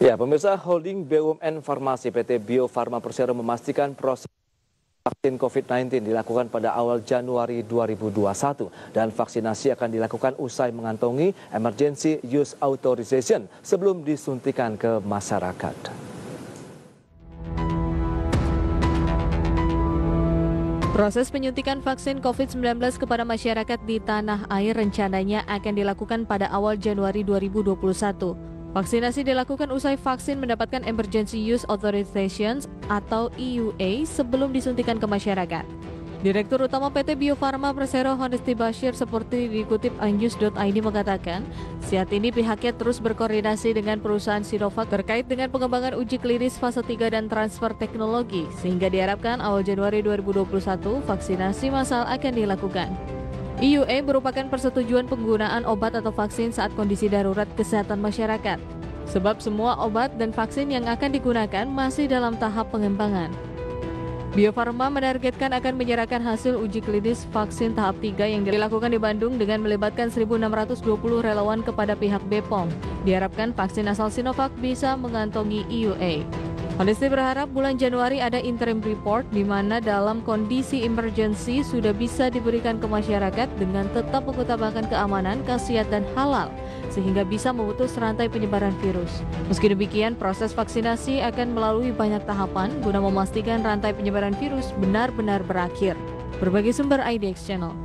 Ya, pemirsa, holding BUMN Farmasi PT Bio Farma Persero memastikan proses vaksin COVID-19 dilakukan pada awal Januari 2021 dan vaksinasi akan dilakukan usai mengantongi Emergency Use Authorization sebelum disuntikan ke masyarakat. Proses penyuntikan vaksin COVID-19 kepada masyarakat di tanah air rencananya akan dilakukan pada awal Januari 2021. Vaksinasi dilakukan usai vaksin mendapatkan Emergency Use Authorization atau EUA sebelum disuntikan ke masyarakat. Direktur Utama PT Bio Farma Persero Honesty Bashir seperti dikutip inews.id mengatakan, saat ini pihaknya terus berkoordinasi dengan perusahaan Sinovac terkait dengan pengembangan uji klinis fase 3 dan transfer teknologi, sehingga diharapkan awal Januari 2021 vaksinasi massal akan dilakukan. EUA merupakan persetujuan penggunaan obat atau vaksin saat kondisi darurat kesehatan masyarakat, sebab semua obat dan vaksin yang akan digunakan masih dalam tahap pengembangan. Bio Farma menargetkan akan menyerahkan hasil uji klinis vaksin tahap 3 yang dilakukan di Bandung dengan melibatkan 1.620 relawan kepada pihak BPOM. Diharapkan vaksin asal Sinovac bisa mengantongi EUA. Honesty berharap bulan Januari ada interim report di mana dalam kondisi emergency sudah bisa diberikan ke masyarakat dengan tetap mengutamakan keamanan, khasiat dan halal sehingga bisa memutus rantai penyebaran virus. Meski demikian, proses vaksinasi akan melalui banyak tahapan guna memastikan rantai penyebaran virus benar-benar berakhir. Berbagi sumber IDX Channel.